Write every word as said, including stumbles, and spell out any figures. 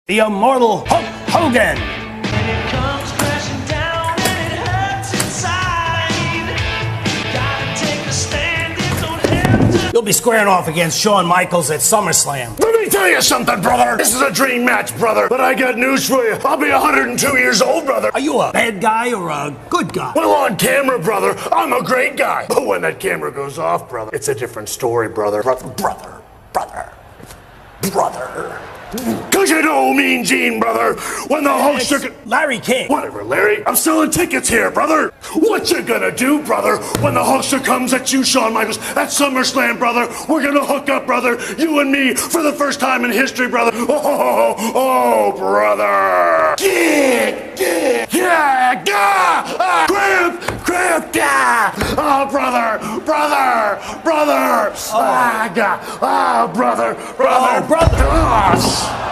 the immortal Hulk Hogan. You'll be squaring off against Shawn Michaels at SummerSlam. Let me tell you something, brother. This is a dream match, brother. But I got news for you. I'll be one hundred two years old, brother. Are you a bad guy or a good guy? Well, on camera, brother, I'm a great guy. But when that camera goes off, brother, it's a different story, brother. Brother, brother, brother, brother. Cause you know Mean Gene, brother. When the Hulkster... Larry King. Whatever, Larry. I'm selling tickets here, brother. What you gonna do, brother, when the Hulkster comes at you, Shawn Michaels, at SummerSlam, brother? We're gonna hook up, brother, you and me, for the first time in history, brother. Oh, oh, oh, oh brother. Yeah, yeah, yeah, yeah. Ah, cramp, cramp, yeah. Oh, brother, brother, brother. Oh, ah, God. Ah, brother, brother. Oh, brother. Ah,